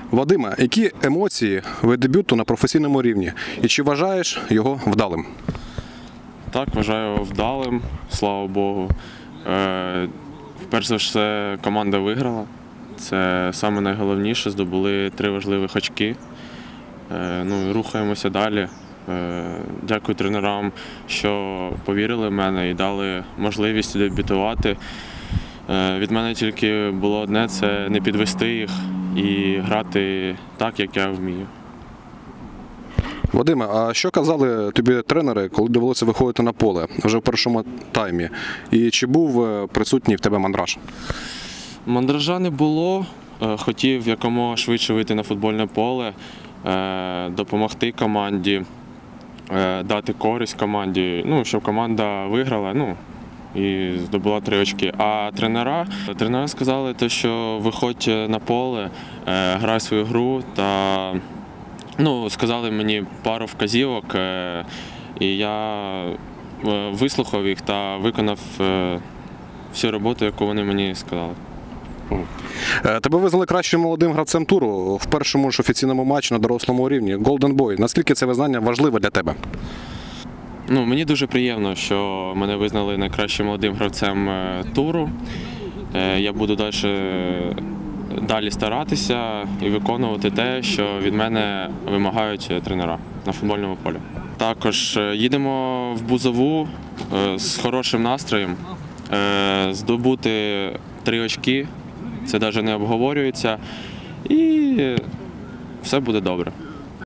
Вадиме, які емоції від дебюту на професійному рівні? І чи вважаєш його вдалим? Так, вважаю його вдалим, слава Богу. Перш за все, команда виграла. Це саме найголовніше, здобули 3 важливих очки. І рухаємося далі. Дякую тренерам, що повірили в мене і дали можливість дебютувати. Від мене тільки було одне – це не підвести їх і грати так, як я вмію. Вадиме, а що казали тобі тренери, коли довелося виходити на поле вже в першому таймі? І чи був присутній в тебе мандраж? Мандража не було. Хотів якомога швидше вийти на футбольне поле, допомогти команді, дати користь команді, щоб команда виграла і здобула 3 очки. А тренери сказали, що виходь на поле, грай свою гру та сказали мені пару вказівок, і я вислухав їх та виконав всю роботу, яку вони мені сказали. Тебе визнали кращим молодим гравцем туру в першому ж офіційному матчі на дорослому рівні Golden Boy. Наскільки це визнання важливе для тебе? Мені дуже приємно, що мене визнали найкращим молодим гравцем туру. Я буду далі старатися і виконувати те, що від мене вимагають тренера на футбольному полі. Також їдемо в Бузову з хорошим настроєм, здобути 3 очки, це навіть не обговорюється, і все буде добре.